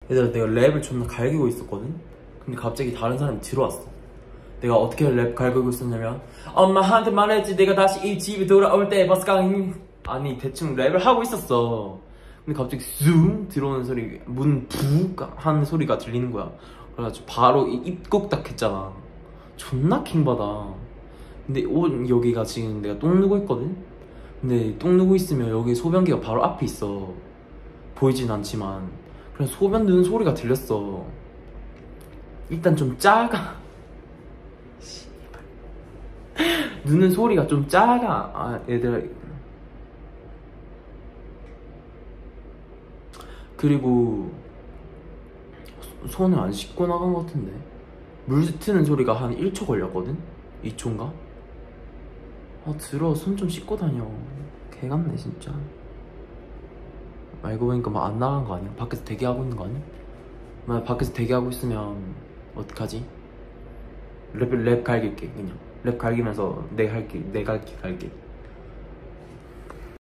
얘들아, 내가 랩을 존나 갈기고 있었거든? 근데 갑자기 다른 사람이 들어왔어. 내가 어떻게 랩 갈기고 있었냐면, 엄마한테 말했지 내가 다시 이 집에 돌아올 때 버스강. 아니 대충 랩을 하고 있었어. 근데 갑자기 쑥 들어오는 소리, 문 푹 하는 소리가 들리는 거야. 그래가지고 바로 입국 딱 했잖아. 존나 킹받아. 근데 여기가 지금 내가 똥 누고 있거든? 근데 똥 누고 있으면 여기 소변기가 바로 앞에 있어. 보이진 않지만. 그래서 소변 누는 소리가 들렸어. 일단 좀 작아. 누는 소리가 좀 작아. 아, 얘들아. 그리고 손을 안 씻고 나간 것 같은데. 물 트는 소리가 한 1초 걸렸거든? 2초인가? 아, 들어. 손 좀 씻고 다녀. 개같네 진짜. 알고 보니까 막 안 나간 거 아니야? 밖에서 대기하고 있는 거 아니야? 만약 밖에서 대기하고 있으면 어떡하지? 랩 갈길게. 그냥 랩 갈기면서 내 갈게.